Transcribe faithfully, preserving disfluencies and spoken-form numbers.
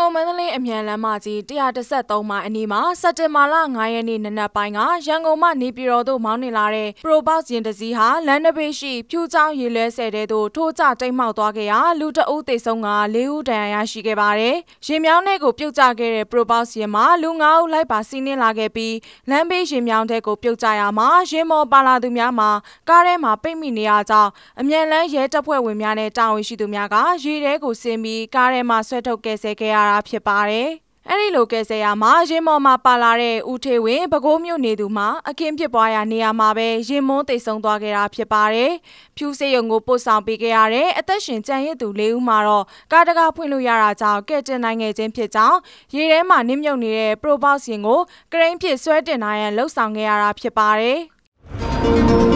ကုန်မန္တလေးအမြန်လမ်းမကြီးတစ်ရာတစ်ဆယ့်သုံးမိုင်အနီးမှာစက်တင်ဘာလငါးရက်နေ့နနက်ပိုင်းကရန်ကုန်မှနေပြည်တော်သို့မောင်းနှင်လာတဲ့ Probox ယာဉ်တစ်စီးဟာလမ်းတစ်ဘေးရှိဖြူချောင်းရေလဲဆယ်တဲသို့ထိုးကျတိမ်မှောက်သွားခဲ့ရာလူတအုပ်သေဆုံးကလေးဦးဒဏ်ရာရရှိခဲ့ပါတယ်။ရေမြောင်းထဲကိုပြုတ်ကျခဲ့တဲ့ Probox ယာဉ်မှာလူငါးဦးလိုက်ပါစီးနင်းလာခဲ့ပြီးလမ်းဘေးရေမြောင်းထဲကိုပြုတ်ကျရာမှာရေမော်ပါလာသူများမှာကားထဲမှာပိတ်မိနေရကြောင်းအမြန်လမ်းရဲတပ်ဖွဲ့ဝင်များနဲ့တာဝန်ရှိသူများကရေထဲကိုဆင်းပြီးကားထဲမှာဆွဲထုတ်ကယ်ဆယ်ခဲ့ရတာဖြစ်ပါတယ်။အဲ့ဒီလိုကယ်ဆယ်ရမှာရေမော်မှာပါလာတဲ့ဦးထေဝင်းပဲခူးမြို့နေသူမှာအခင်းဖြစ်ပွားရာနေရာမှာပဲရင်မွန်းသိဆုံးသွားခဲ့တာဖြစ်ပါတယ်။ဖြူစေရုံကိုပို့ဆောင်ပေးခဲ့ရတဲ့အသက်ရှင်ကျန်ရစ်သူလေးဦးမှာတော့ကားတကားဖွင့်လို့ရတာကြောင့်ကဲ့တင်နိုင်ခဲ့ခြင်းဖြစ်ကြောင်းရေထဲမှာနစ်မြုပ်နေတဲ့ Probox ယာဉ်ကိုကရိန်းဖြစ်ဆွဲတင်နိုင်ရန်လှုပ်ဆောင်ခဲ့ရတာဖြစ်ပါတယ်။